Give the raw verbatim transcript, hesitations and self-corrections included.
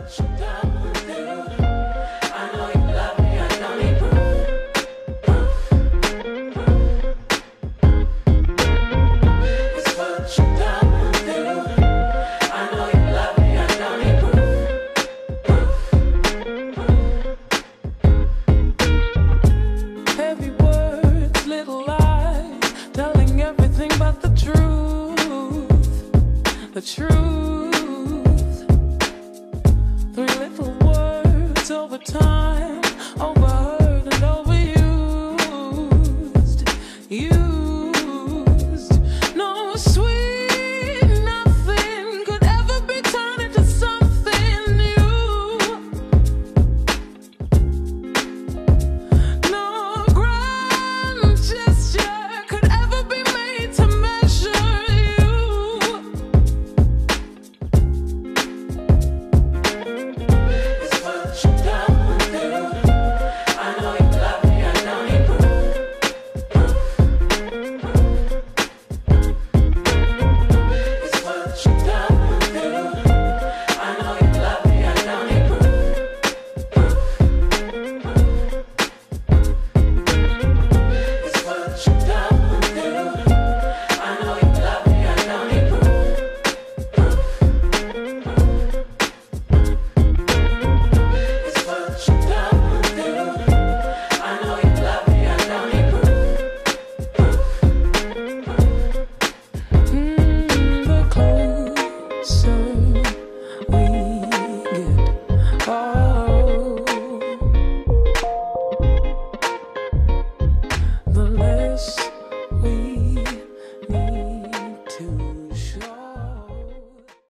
what you done do. I know you love me, I don't need proof. Proof, proof. It's what you done do. I know you love me, I don't need proof. Proof. Heavy words, little lies, telling everything but the truth. The truth. Three little words over time.